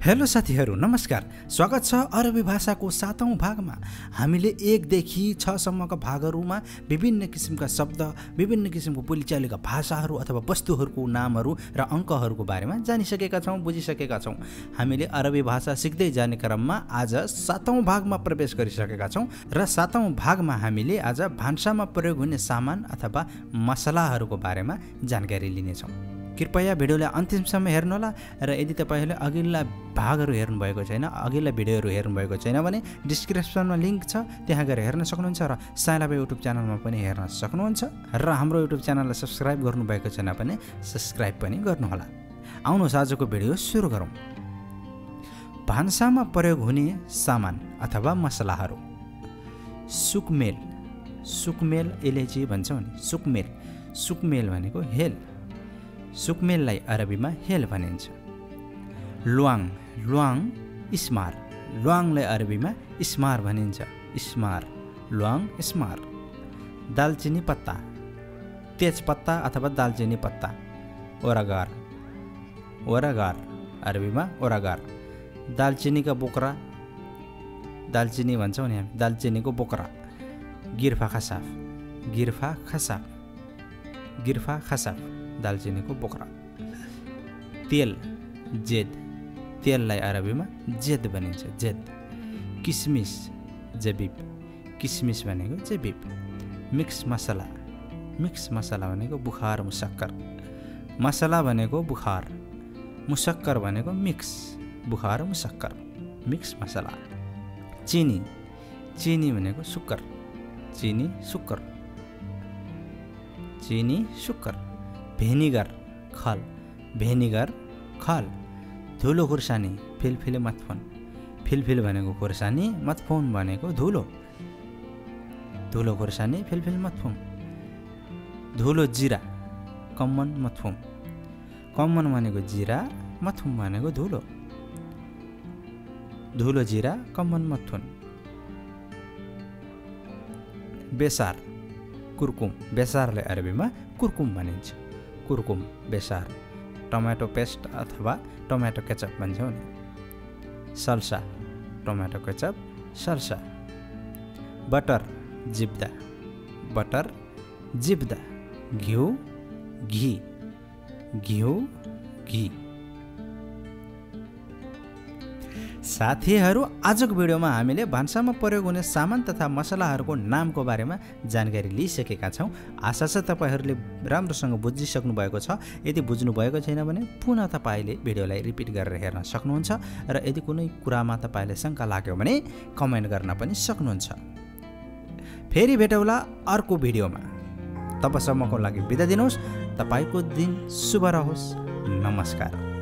Hello साथीहरू, नमस्कार। स्वागत छ अरबी भाषाको 7औं भागमा। हामीले 1 देखि 6 सम्मका भागहरूमा विभिन्न किसिमका शब्द, विभिन्न किसिमको बोलीचालीका भाषाहरू अथवा वस्तुहरूको नामहरू र अङ्कहरूको बारेमा जानिसकेका छौँ, बुझिसकेका छौँ। हामीले अरबी भाषा सिक्दै जाने क्रममा आज 7औं भागमा प्रवेश गरिसकेका छौँ र 7औं भागमा हामीले आज भान्सामा प्रयोग हुने सामान अथवा मसलाहरूको बारेमा जानकारी लिनेछौँ। कृपया भिडियोलाई अन्तिमसम्म हेर्नुहोला र यदि तपाईहरूले अघिल्ला भागहरू हेर्नुभएको छैन, अघिल्ला भिडियोहरू हेर्नुभएको छैन भने डिस्क्रिप्सनमा लिङ्क छ, त्यहाँ गएर हेर्न सक्नुहुन्छ र साइलाबे युट्युब च्यानलमा पनि हेर्न सक्नुहुन्छ र हाम्रो युट्युब च्यानललाई सब्स्क्राइब गर्नुभएको छैन भने सब्स्क्राइब पनि गर्नुहोला। आउनुहोस् आजको भिडियो सुरु गरौँ। भान्सामा प्रयोग हुने सामान अथवा मसलाहरू। सुकमेल। सुकमेल इलायची भन्छौँ नि, सुकमेल। सुकमेल भनेको हेल। सुकमेललाई अरबीमा हेल भनिन्छ। ल्वाङ। ल्वाङ इस्मार। ल्वाङलाई अरबीमा इस्मार भनिन्छ। इस्मार, ल्वाङ इस्मार। दालचिनी पत्ता। तेजपत्ता अथवा दालचिनी पत्ता। ओरागार। ओरागार अरबीमा ओरागार। दालचिनीका बोक्रा। दालचिनी भन्छौँ नि हामी, दालचिनीको बोक्रा। गिर्फा खसाफ। गिर्फा खसाफ। गिर्फा खसाफ दालचिनीको बोक्रा। तेल। जेद। तेललाई अरबीमा जेद भनिन्छ। जेद। किसमिस। जबिब। किसमिस भनेको जबिब। मिक्स मसला। मिक्स मसला भनेको बुखार, मुसक्कर। मसला भनेको बुखार, मुसक्कर भनेको मिक्स। बुखार, मुसक्कर, मिक्स मसला। चिनी। चिनी भनेको सुक्कर। चिनी, सुक्कर। चिनी, सुक्कर। भेनिगर खल। भेनिगर खल। धुलो खुर्सानी। फिलफिल मथफोन। फिलफिल भनेको खुर्सानी, मथफोन भनेको धुलो। धुलो खुर्सानी, फिलफिल मथफोन। धुलो जिरा। कम्मन मथफोम। कम्मन भनेको जिरा, मथफोम भनेको धुलो। धुलो जिरा, कम्मन मथफोन। बेसार। कुर्कुम। बेसारलाई अरबीमा कुर्कुम भनिन्छ। कुर्कुम, बेसार। टमाटो पेस्ट अथवा टमाटो केचप भन्छौँ नि। Salsa. Tomato ketchup, salsa. Butter. जिब्दा। बटर, जिब्दा। घिउ, घी। घिउ, घी। साथीहरू, आजको भिडियोमा हामीले भान्सामा प्रयोग हुने सामान तथा मसलाहरूको नामको बारेमा जानकारी लिइसकेका छौँ। आशा छ तपाईँहरूले राम्रोसँग बुझिसक्नु भएको छ। यदि बुझ्नु भएको छैन भने पुनः तपाईँले भिडियोलाई रिपिट गरेर हेर्न सक्नुहुन्छ र यदि कुनै कुरामा तपाईँलाई शङ्का लाग्यो भने कमेन्ट गर्न पनि सक्नुहुन्छ। फेरि भेटौँला अर्को भिडियोमा। तबसम्मको लागि बिदा दिनुहोस्। तपाईँको दिन शुभ रहोस्। नमस्कार।